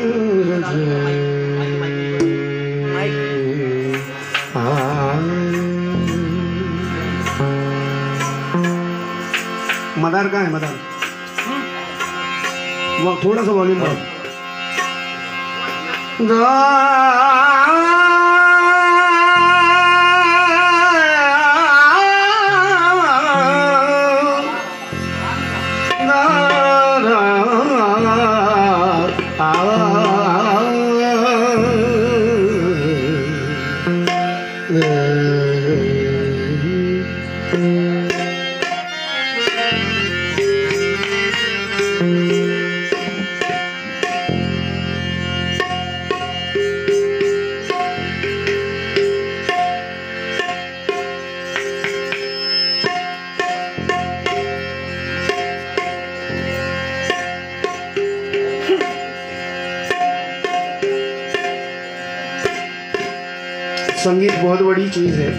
मदार कहाँ है? मदार वो थोड़ा सा वॉल्यूम बढ़ाओ। संगीत बहुत बड़ी चीज़ है।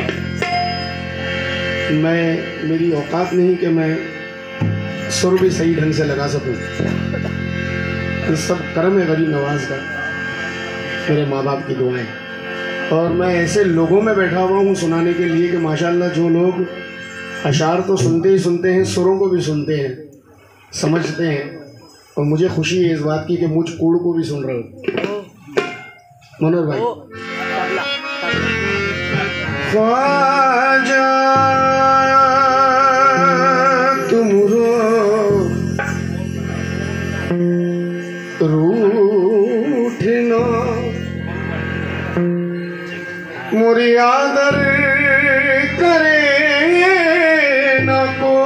मेरी औकात नहीं कि मैं सुर भी सही ढंग से लगा सकूं। ये सब कर्म है गरीब नवाज का, मेरे माँ बाप की दुआएं। और मैं ऐसे लोगों में बैठा हुआ हूँ सुनाने के लिए कि माशाल्लाह जो लोग अशार तो सुनते ही सुनते हैं, सुरों को भी सुनते हैं, समझते हैं। और मुझे खुशी है इस बात की कि मुझ कूड़ को भी सुन रहे हो मनोहर भाई। ख्वाजा तुम रूठना मोरी आदर करे न को।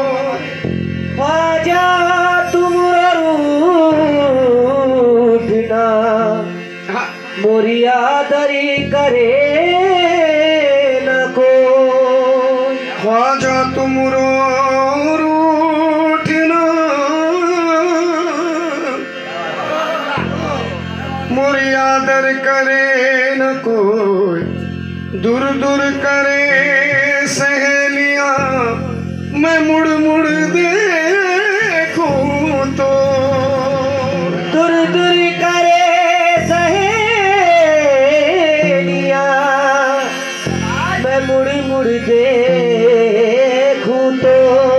ख्वाजा तुम रूठना मोरी आदर करे ख्वाजा तुम रूठना मोरी आदर करे न कोई, दूर दूर करे सहेलियां मैं मुड़ मुड़ देखूं तो। दूर दूर करे सहेलियां मैं मुड़ मुड़ देखूं तो।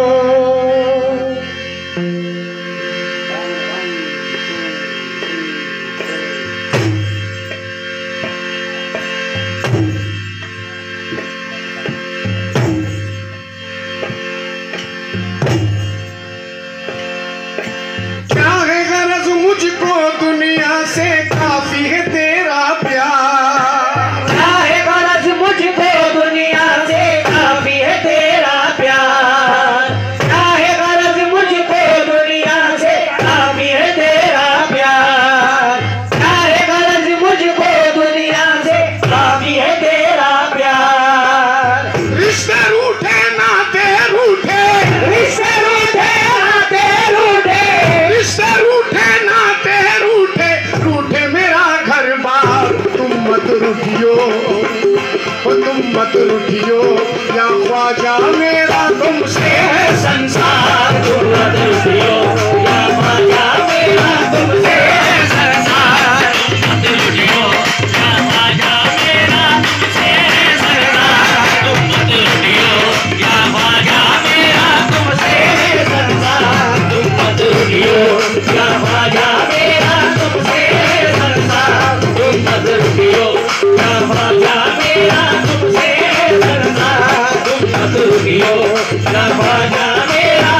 क्या है गरज मुझको दुनिया से, काफी है तेरा प्यार। क्या है गरज मुझको दुनिया से, काफी है तेरा प्यार। क्या है गरज मुझको दुनिया से, काफी है तेरा प्यार। क्या है गरज मुझको दुनिया से, काफी है तेरा प्यार। रिश्ते रूठे नाते रूठे, रिश्ते रूठे नाते रूठे, रिश्ते रूठे नाते रूठे, रूठे मेरा घर बार। तुम मत रूठियो, तुम मत रूठियो, या ख्वाजा मेरा तुमसे है संसार। तुम मत रूठियो, या ख्वाजा मेरा तुमसे है संसार। मत रूठियो, या ख्वाजा मेरा तुमसे है संसार। तुम मत रूठियो, या ख्वाजा मेरा तुमसे है संसार। तुम मत रूठियो, या ख्वाजा मेरा तुमसे है संसार। तुम मत रूठियो, या ख्वाजा मेरा तुमसे है संसार। तुम मत रूठियो, या ख्वाजा मेरा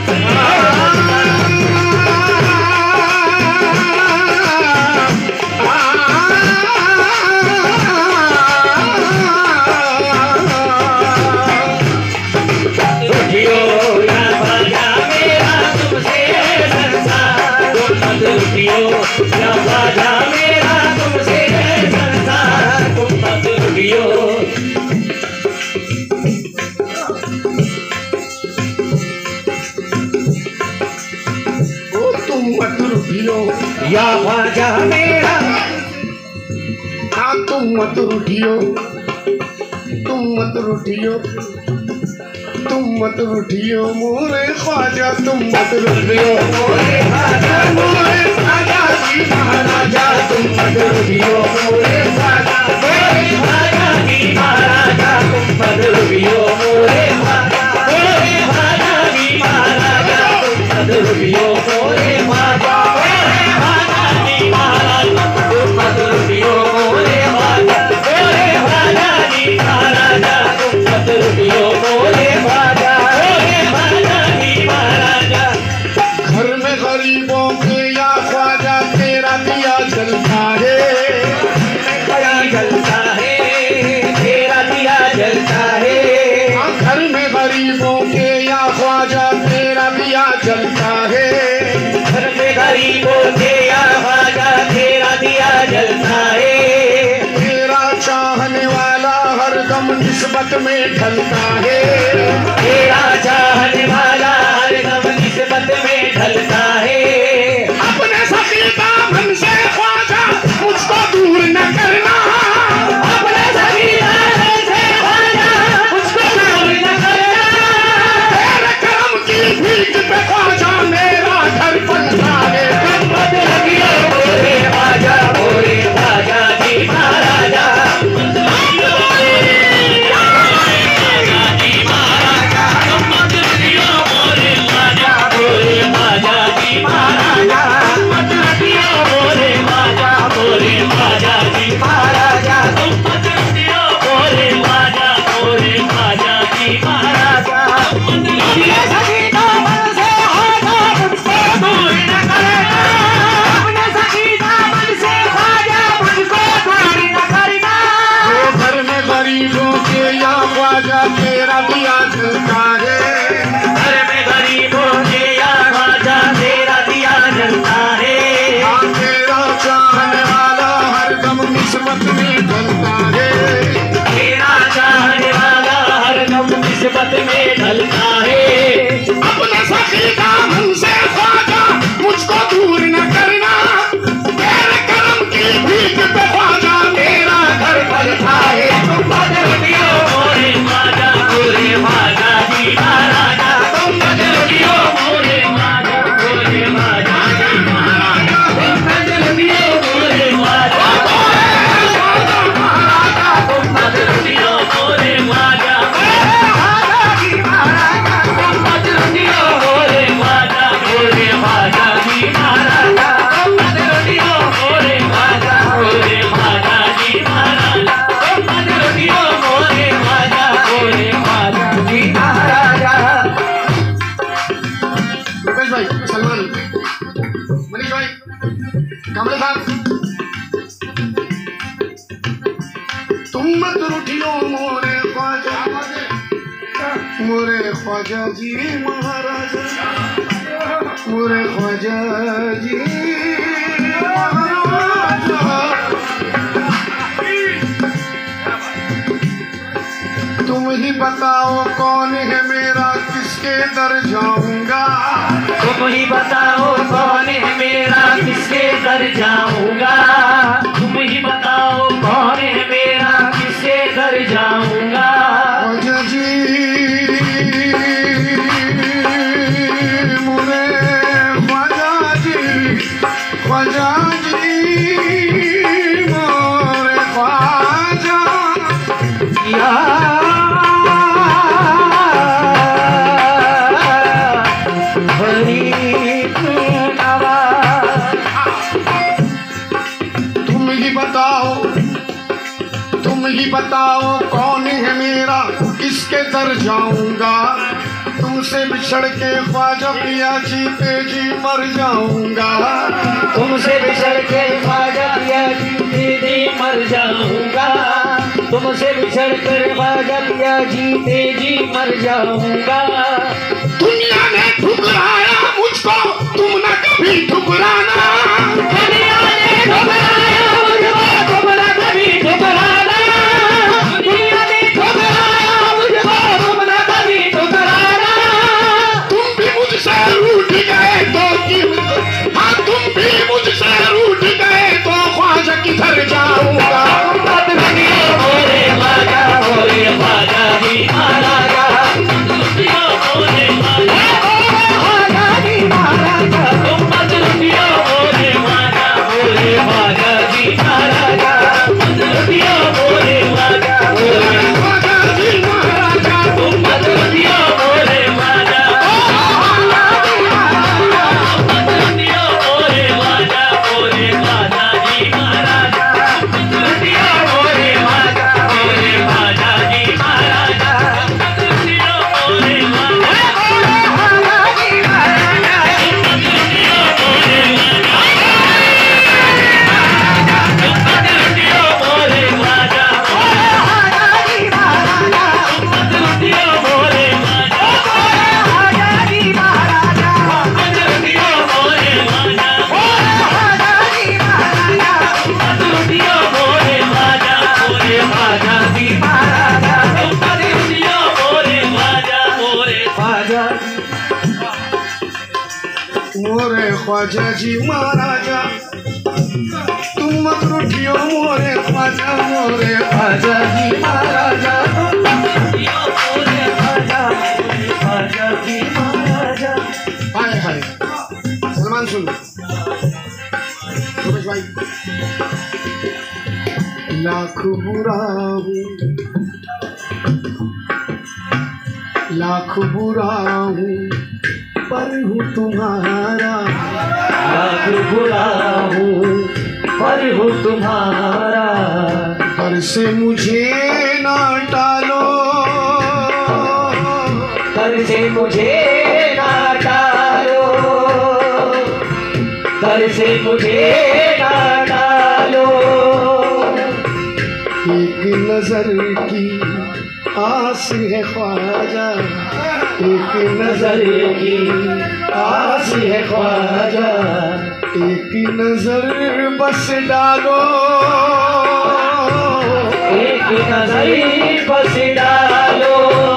या ख्वाजा मेरा। हाँ तुम मत रूठियो, तुम मत रूठियो, तुम मत रूठियो मोरे ख्वाजा। तुम मत रूठियो मोरे ख्वाजा, मोरे ख्वाजा। जी महाराजा तुम मत रुकियो मोरे ख्वाजा, मोरे ख्वाजा जी महाराजा तुम मत रुकियो मोरे ख्वाजा, मोरे ख्वाजा जी महाराजा तुम मत रुकियो मोरे ख्वाजा, मोरे ख्वाजा जी महाराजा तुम मत रुकियो मोरे ख्वाजा, मोरे ख्वाजा जी महाराजा तुम मत रुकियो मोरे ख्वाजा, मोरे ख्वाजा जी महाराजा। घर में गरीबों के या ख्वाजा तेरा दिया जलता है, दिया जलता है, तेरा दिया जलता है। घर में गरीबों के या ख्वाजा तेरा दिया जलता है, घर में गरीबों के या ख्वाजा तेरा दिया जलता है। तेरा चाहने वाला हर दम निस्बत में ढलता है, तेरा चाहने वाला हर दम निस्बत में ढलता है। अपने सखी दामन से ख्वाजा मुझको दूर न करना, अपने सभी दामन से ख्वाजा मुझको दूर न करना। तेरे करम की भीख पे ख्वाजा मेरा घर बनता है। तुम मत रुकियो मोरे ख्वाजा, मोरे ख्वाजा जी महाराजा मत रुकियो मोरे ख्वाजा जी महाराजा, तुम मत रुकियो मोरे ख्वाजा, मोरे ख्वाजा जी महाराजा मत रुकियो मोरे ख्वाजा, मोरे ख्वाजा जी महाराजा तुम मत रुकियो मोरे ख्वाजा, मोरे ख्वाजा जी महाराजा तुम मत रुकियो। सभी दामन से ख्वाजा मुझको दूर न करना, अपने सभी दामन से ख्वाजा मुझको दूर न करना। वो घर में गरीबों के या ख्वाजा तेरा दिया जलता है, घर में गरीबों के या ख्वाजा तेरा दिया जलता है। तेरा चाहने वाला हर दम निस्बत में ढलता है, तेरा चाहने वाला हर दम निस्बत में ढलता है। अपने सखी दामन से ख्वाजा मुझको दूर न करना, तेरे करम की भीख पे ख्वाजा मेरा घर बनता है। तुम मत रुकियो मोरे ख्वाजा, मोरे ख्वाजा जी महाराजा तुम मत रुकियो मोरे ख्वाजा, मोरे ख्वाजा जी महाराजा तुम मत रुकियो मोरे ख्वाजा, तुम मत रुकियो मोरे ख्वाजा, ख्वाजा जी महाराजा तुम मत रुकियो मोरे ख्वाजा, मोरे ख्वाजा जी महाराजा तुम मत रुकियो मोरे ख्वाजा, मोरे ख्वाजा जी महाराजा तुम मत रुकियो मोरे ख्वाजा, मोरे ख्वाजा जी महाराजा। रुपेश भाई, सलमान, मनीष भाई, कमल साहब, तुम मत रूठियो मोरे ख्वाजा, मोरे ख्वाजा जी महाराजा, मोरे ख्वाजा जी महाराजा। तुम ही बताओ कौन है मेरा, किसके दर जाऊंगा, तुम ही बताओ कौन है मेरा, किसके दर जाऊंगा। तुम ही बताओ कौन है मेरा, किसके दर जाऊंगा। ख्वाजा जी मोरे ख्वाजा जी, ख्वाजा जी मोरे ख्वाजा। या गरीब नवाज, तुम ही बताओ, तुम ही बताओ कौन है मेरा, किसके दर जाऊंगा। तुमसे बिछड़ के ख्वाजा पिया जीते जी मर जाऊंगा, तुमसे बिछड़ के ख्वाजा पिया जीते जी मर जाऊंगा। तुमसे बिछड़ कर ख्वाजा पिया जीते जी मर जाऊंगा। दुनिया ने ठुकराया मुझको, तुम न कभी ठुकराना, दुनिया ने ठुकराया मुझको, तुम न कभी ठुकराना। दुनिया ने ठुकराया मुझको, तुम न कभी ठुकराना। तुम भी मुझसे रूठ गए तो हाँ तुम भी मुझसे रूठ गए तो ख्वाजा किधर जाऊंगा। मत रुकियो मोरे ख्वाजा, मोरे ख्वाजा जी महाराजा मत रुकियो मोरे ख्वाजा, ख्वाजा जी महाराजा तुम मत रुकियो मोरे ख्वाजा, ख्वाजा जी महाराजा मत लुटियो मोरे ख्वाजा मोरे ख्वाजा जी महाराजा तुम मत लुटियो मोरे ख्वाजा मत लुटियो मोरे ख्वाजा मोरे ख्वाजा जी महाराजा मत लुटियो मोरे ख्वाजा मोरे ख्वाजा जी महाराजा मत लुटियो मोरे ख्वाजा मोरे ख्वाजा जी महाराजा तुम मत रूठियो मोरे ख्वाजा जी महाराजा हाय हाय सलमान सुन रुपेश भाई लाख बुरा हूँ पर हूँ तुम्हारा लाख बुरा हूँ पर हूँ तुम्हारा घर से मुझे ना टालो घर से मुझे ना टालो घर से मुझे ना टालो एक नजर की आस है ख्वाजा एक नजर की आस है ख्वाजा एक नजर बस डालो एक नजर बस डालो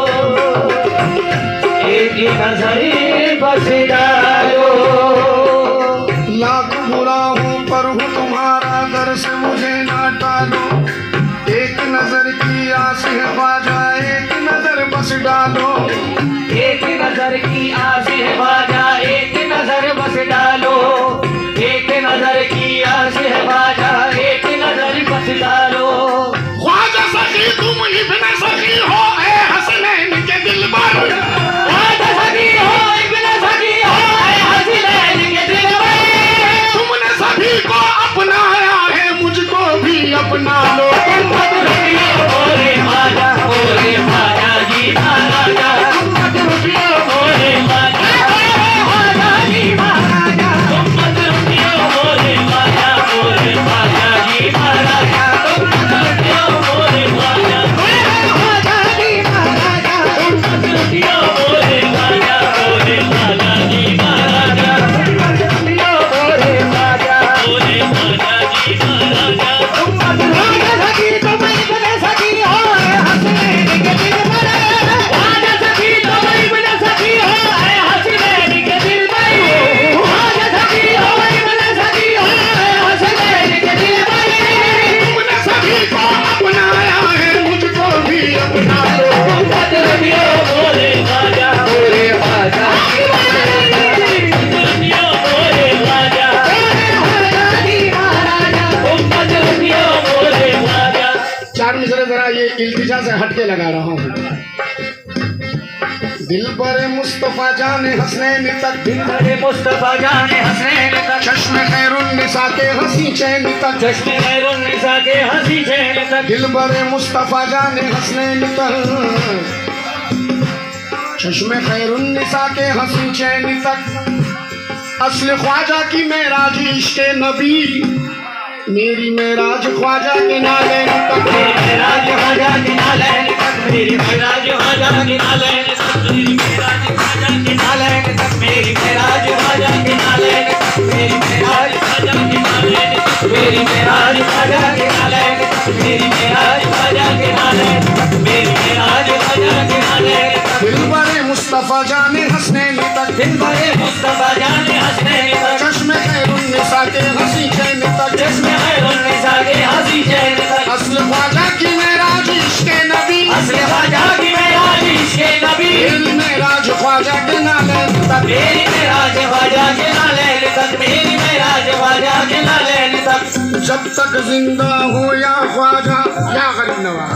एक नजर बस डालो लाख बुरा हूँ पर हूँ तुम्हारा घर से मुझे ना टालो एक नजर की आस है ख्वाजा एक नजर बस डालो एक नजर की आस है ख्वाजा एक नजर बस डालो एक नजर की आस है ख्वाजा एक नजर बस डालो ख्वाजा सखी तुम इब्न सखी हो ए हसनैन के दिलबर ख्वाजा सखी हो इब्न सखी हो ए हसनैन के दिलबर तुमने सभी को अपनाया है मुझको भी अपना लो मत लुटियो मोरे ख्वाजा जी महाराजा मत लुटियो मोरे ख्वाजा जी महाराजा मत लुटियो मोरे ख्वाजा जी महाराजा मत लुटियो मोरे ख्वाजा जी महाराजा मत लुटियो मोरे ख्वाजा जी महाराजा मत लुटियो मोरे ख्वाजा जी महाराजा जरा ये इल्तिजा से हटके लगा रहा हूँ दिल पर मुस्तफा जाने हसनैन तक दिल भरे मुस्तफा जाने हसनैन तक चश्मे खैरुन्निसा के हंसी चैन तक चश्मे खैरुन्निसा के हंसी चैन तक दिल भरे मुस्तफा जाने हसनैन तक चश्मे खैरुन्निसा के हंसी चैन तक असल ख्वाजा की मेराज इश्क़ नबी मेरी मेराज ख्वाजा के नालैन तक मेराज ख्वाजा के नालैन तक मेरी मेराज ख्वाजा के नालैन तक मेरी मेराज ख्वाजा के नालैन तक मेरी मेराज ख्वाजा के नालैन तक मेरी मेराज ख्वाजा के नालैन तक मेरी मेराज ख्वाजा के नालैन तक मेरी मेराज ख्वाजा के नालैन तक मेरी मेराज ख्वाजा के नालैन तक दिल भरे मुस्तफा जाने हसनैन तक दिल भरे मुस्तफा जाने हसनैन तक चश्मे खैरुन्निसा के हंसी चैन तक चश्मे खैरुन्निसा के हंसी चैन तक असल ख्वाजा की मेराज इश्क़ नबी असल ख्वाजा की मेराज इश्क़ नबी मेराज ख्वाजा बाजा के नाले तक, मेरी मेराज ख्वाजा के नाले तक, मेरी मेराज ख्वाजा के नाले तक। जब तक जिंदा हो या ख्वाजा या गरीब नवाज,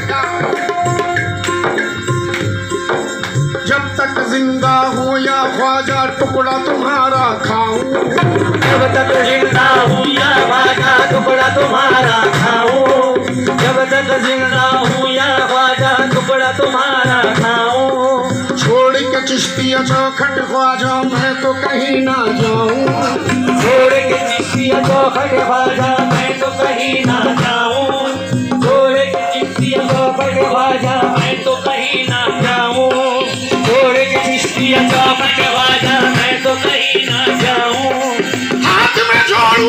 जब तक जिंदा हो या ख्वाजा टुकड़ा तुम्हारा खाऊं, जब तक जिंदा हूँ या ख्वाजा टुकड़ा तुम्हारा खाऊं, जब तक जिंदा हूँ या ख्वाजा टुकड़ा तुम्हारा खाऊं। छोड़ के चिश्तिया चौखट ख्वाजा मैं तो कहीं ना जाऊं, छोड़ के चिश्तिया चौखट ख्वाजा मैं तो कहीं ना जाऊं, छोड़ के चिश्तिया चौखट ख्वाजा मैं तो कहीं ना जाऊं, छोड़ के चिश्तिया चौखट ख्वाजा मैं तो कहीं ना जाऊं। हाथ में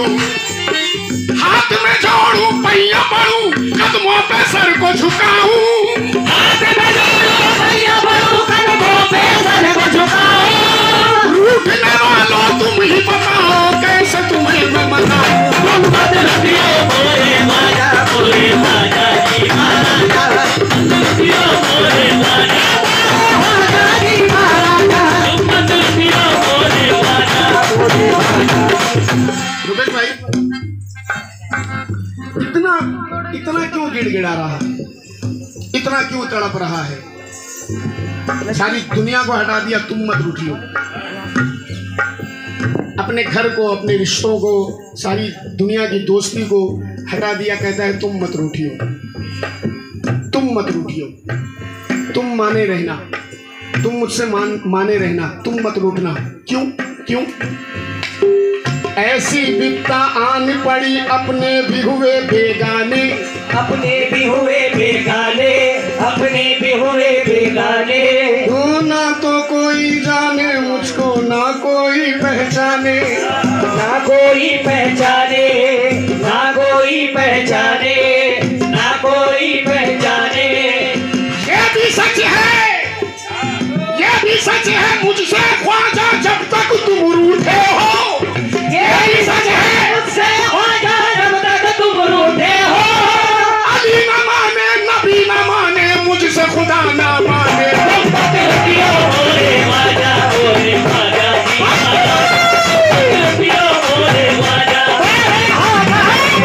जोड़ू पैया पड़ू कदमों पे सर को झुकाऊं, हाथ में जोड़ो भैया बड़ू कदमों पे सर को झुकाओ। रूठने वालों तुम ही बताओ कैसे तुम्हें मैं मनाऊं। मोहम्मद रफियो मोरे ख्वाजा मोरे ख्वाजा जी महाराजा, रफियो मोरे ख्वाजा ख्वाजा जी महाराजा, मोहम्मद रफियो मोरे ख्वाजा मोरे ख्वाजा। रुपेश भाई इतना क्यों गिड़गिड़ा रहा है, इतना क्यों तड़प रहा है? सारी दुनिया को हटा दिया, तुम मत रूठियो। अपने घर को, अपने रिश्तों को, सारी दुनिया की दोस्ती को हटा दिया, कहता है तुम मत रूठियो, तुम मत रूठियो, तुम माने रहना, तुम मुझसे माने रहना, तुम मत रूठना। क्यों क्यों? ऐसी विपदा आन पड़ी अपने भी हुए बेगाने, अपने भी हुए बेगाने, अपने भी हुए बेगाने। ना तो कोई जाने मुझको, ना कोई पहचाने, ना कोई पहचाने, ना कोई पहचाने, ना कोई पहचाने। ये भी सच है, ये भी सच है मुझसे ख्वाजा जब तक तुम रूठे हो, ये भी सच है मुझसे ख्वाजा जब तक तुम रूठे हो। अली न माने, नबी न माने, मुझसे खुदा न माने। मोहम्मद रफियो मोरे ख्वाजा मोरे ख्वाजा जी महाराजा, रफियो मोरे ख्वाजा मोरे ख्वाजा,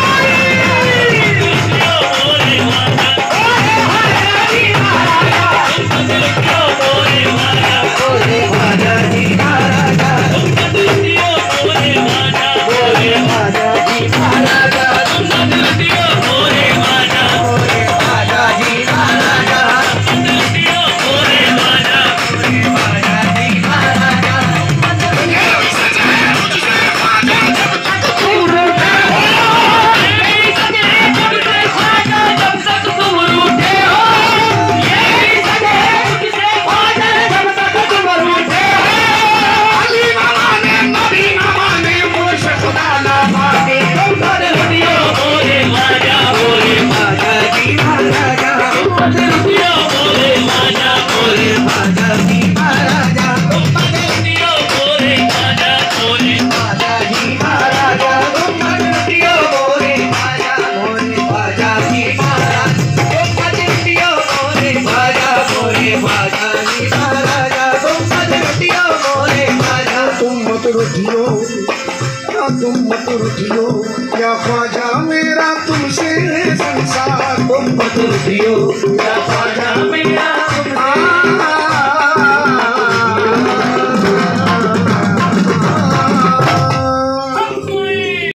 रफियो मोरे ख्वाजा जी महाराजा, रफियो मोरे ख्वाजा मोरे ख्वाजा जी महाराजा, रफियो मोरे ख्वाजा मोरे ख्वाजा जी महाराजा, रफियो मोरे ख्वाजा मोरे ख्वाजा जी महाराजा, रफियो मोरे ख्वाजा मोरे ख्वाजा जी महाराजा। ये भी सच है मुझसे ख्वाजा जब तक तुम रूठे हो, ये भी सच है मुझसे ख्वाजा जब तक तुम रूठे हो, ये भी सच है मुझसे ख्वाजा जब तक तुम रूठे हो। अली न माने, नबी न माने, मुझसे खुदा न माने। मोहम्मद रफियो मोरे ख्वाजा मोरे ख्वाजा जी महाराजा, मोहम्मद रफियो मोरे ख्वाजा मोरे ख्वाजा जी महाराजा, मोहम्मद रफियो मोरे ख्वाजा मोरे ख्वाजा जी महाराजा, मोहम्मद रफियो मोरे ख्वाजा मोरे ख्वाजा जी महाराजा, मोहम्मद रफियो मोरे ख्वाजा मोरे ख्वाजा जी महाराजा, मोहम्मद रफियो मोरे ख्वाजा। तुम मत रूठियो, तुम मत रूठियो, या ख्वाजा मेरा तुमसे संसार। तुम मत रूठियो या ख्वाजा मेरा तुमसे आ